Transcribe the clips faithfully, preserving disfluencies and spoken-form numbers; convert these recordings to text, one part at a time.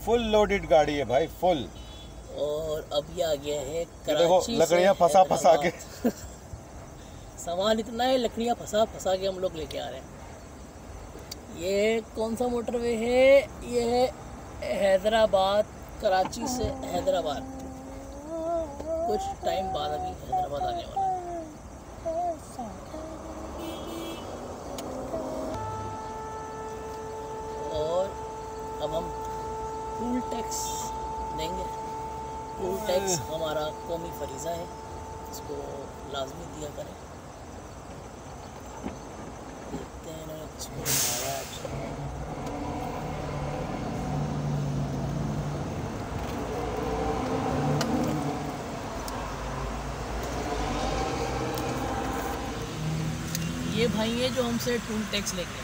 Full loaded गाड़ी है भाई, फुल। और अब ये आ गया है देखो लकड़ियाँ फंसा फंसा के सामान इतना है, लकड़ियाँ फंसा फंसा के हम लोग लेके आ रहे हैं। ये कौन सा मोटरवे है? ये है हैदराबाद, कराची से हैदराबाद। कुछ टाइम बाद अभी हैदराबाद आने वाला है। और अब हम टूल टैक्स देंगे। टूल टैक्स हमारा कौमी फरीज़ा है, इसको लाजमी दिया करें। देखते हैं ना इसको ये भाई है जो हमसे टूल टैक्स लेंगे।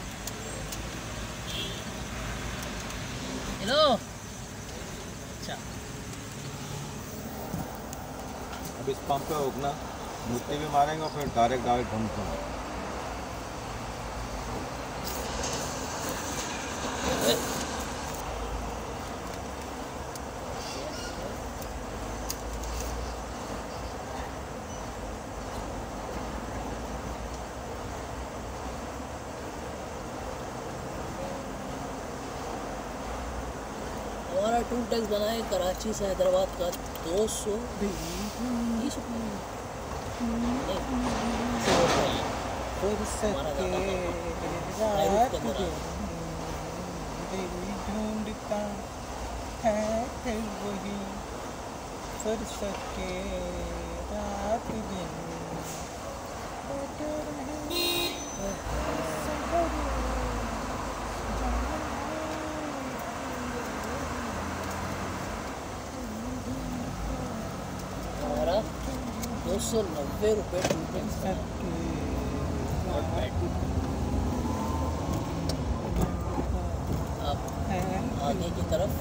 हेलो, अच्छा अब इस पंप पे रुकना, मुट्ठी भी मारेंगे और फिर डायरेक्ट डायरेक्ट हम को हमारा टूल टैक्स बना है कराची से हैदराबाद का दो सौ बीस ढूंढता है फिर वही फुर्सत के रात दिन। हमारा दो सौ नब्बे रुपये टूल टैक्स है। अब आगे की तरफ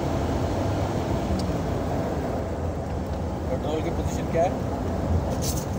पेट्रोल की पोजीशन क्या है?